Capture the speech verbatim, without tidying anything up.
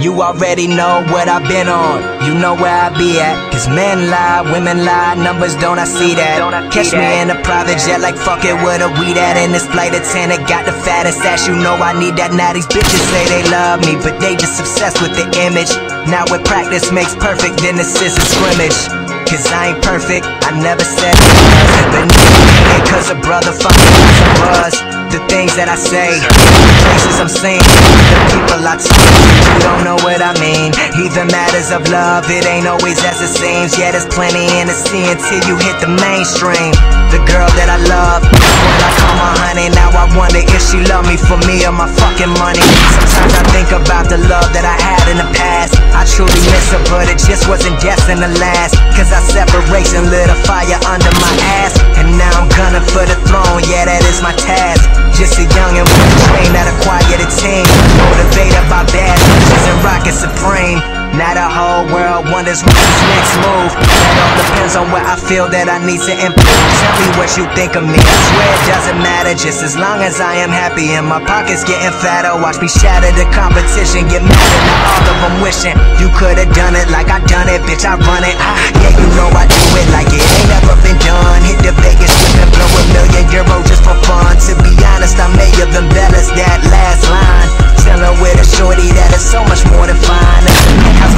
You already know what I've been on, you know where I be at. Cause men lie, women lie, numbers don't I see that. Catch me in a private jet like fuck it, where the weed at. In this flight attendant got the fattest ass, you know I need that. Now these bitches say they love me, but they just obsessed with the image. Now with practice makes perfect, then this is a scrimmage. Cause I ain't perfect, I never said I was. But nigga, cause a brother fucking got some buzz. The things that I say, the places I'm seeing, the people I talk to, you don't know what I mean. Even matters of love, it ain't always as it seems. Yeah, there's plenty in the sea until you hit the mainstream. The girl that I love, when I call my honey, now I wonder if she love me for me or my fucking money. Sometimes I think about the love that I had in the past. I truly miss her, but it just wasn't destined to last. Cause our separation lit a fire under my ass, and now I'm gunning for the throne, yeah, that is my task. Just a youngin' with a dream that acquired a team, motivated by bad bitches and rockin' supreme. Now the whole world wonders what's his next move. That all depends on where I feel that I need to improve. Tell me what you think of me, I swear it doesn't matter, just as long as I am happy and my pockets getting fatter. Watch me shatter the competition, get mad at all of them wishing you could've done it like I done it, bitch I run it. Ah, yeah, you know I do it like it ain't never been done. Hit the Vegas strip and blow a million euro just for fun. To be honest, I may have embellished that last line. Chillin' with a shorty that is so much more than fine. How